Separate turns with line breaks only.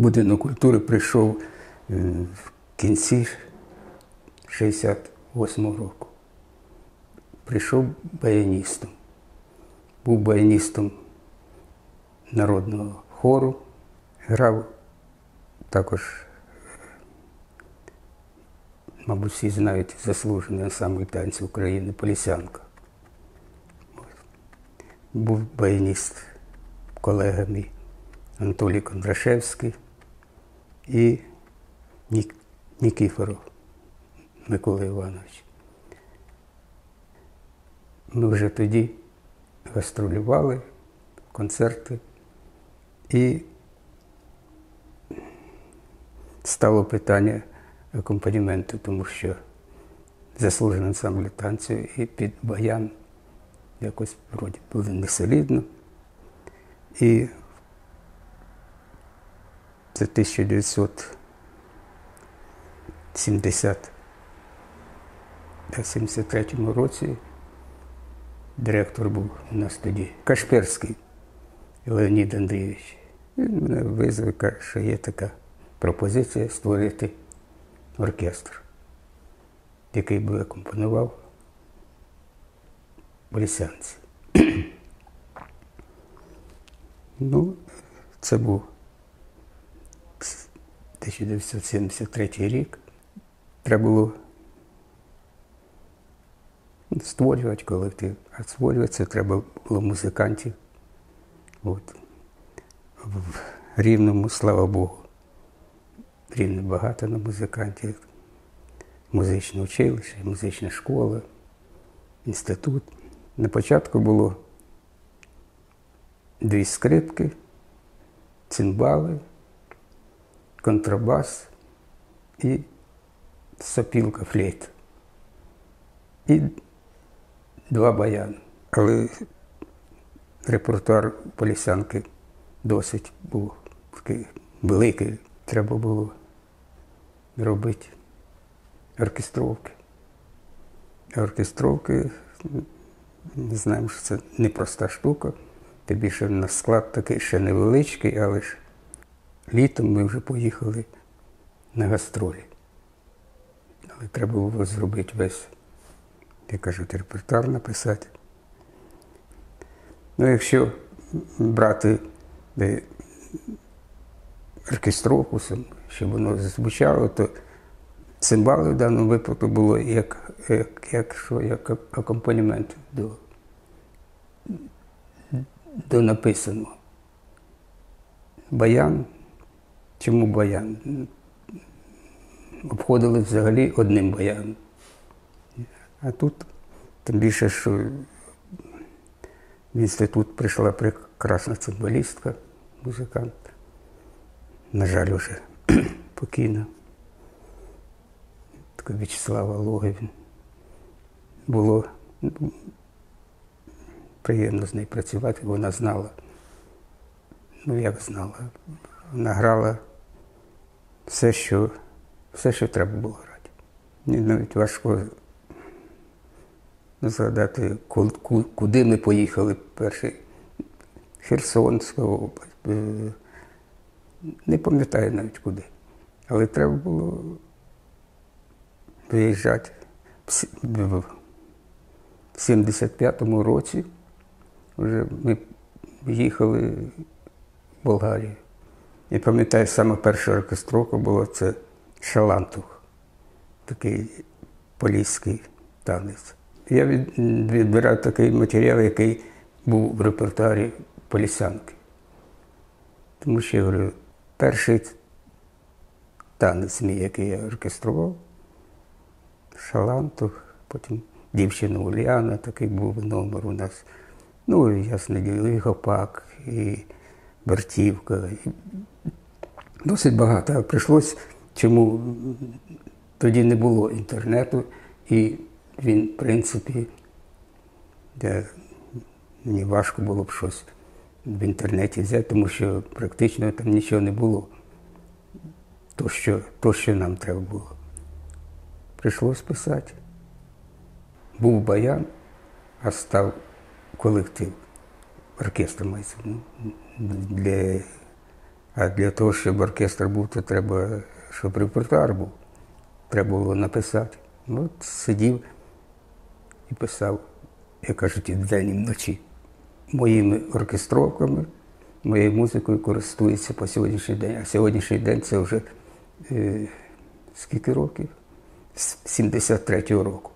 будинок культури прийшов в кінці 68-го року. Прийшов баяністом. Був баяністом народного хору, грав також, мабуть, всі знають, заслужений ансамбль танців України «Полісянка». Був баяніст, колега мій Анатолій Кондрашевський і Нікіфоров Микола Іванович. Ми вже тоді гастролювали, концерти, і стало питання акомпаніменту, тому що заслужений ансамбль танців і під баян якось вроді було несолідно. І це 1973 році директор був у нас тоді Кашперський Леонід Андрійович. Він мене визвав, каже, що є така пропозиція створити оркестр, який би акомпонував полісянці. Ну, це був 1973 рік. Треба було створювати колектив. А створювати це треба було музикантів. От. В Рівному, слава Богу, в Рівні багато на музикантів. Музичне училище, музична школа, інститут. На початку було 2 скрипки, цимбали, контрабас і сопілка, флейта. І 2 баяни. Але репертуар полісянки досить був такий великий. Треба було робити оркестровки. А оркестровки, ми знаємо, що це непроста штука. Тим більше на склад такий ще невеличкий, але ж літом ми вже поїхали на гастролі. Але треба було зробити весь, як кажуть, репертуар написати. Ну, якщо брати оркестровку, щоб воно звучало, то цимбали в даному випадку було як акомпанімент до написаного. Баян. Чому баян? Обходили взагалі одним баяном. А тут, тим більше, що в інститут прийшла прекрасна цимбалістка, музикант. На жаль, вже покійна. Така В'ячеслава Логвин. Було приємно з нею працювати, вона знала. Ну, як знала. Вона грала все, що треба було грати. Мені навіть важко згадати, куди ми поїхали перший. Херсонська область. Не пам'ятаю навіть куди. Але треба було виїжджати. В 75-му році вже ми їхали в Болгарію. І пам'ятаю, саме перша оркестровка була це шалантух, такий поліський танець. Я відбирав такий матеріал, який був в репертуарі полісянки. Тому що, я говорю, перший танець мій, який я оркестрував, шалантух, потім дівчина Ульяна, такий був номер у нас. Ну, ясно, і гопак, і вертівка. І досить багато. А прийшлось, чому тоді не було інтернету, і він, в принципі, мені важко було б щось в інтернеті взяти, тому що практично там нічого не було. То, що нам треба було. Прийшлось писати. Був баян, а став колектив. Оркестр мається. Для А для того, щоб оркестр був, то треба, щоб репертуар був. Треба було написати. От сидів і писав, як кажуть, і вдень, і вночі. Моїми оркестровками, моєю музикою користуються по сьогоднішній день. А сьогоднішній день це вже скільки років? З 73-го року.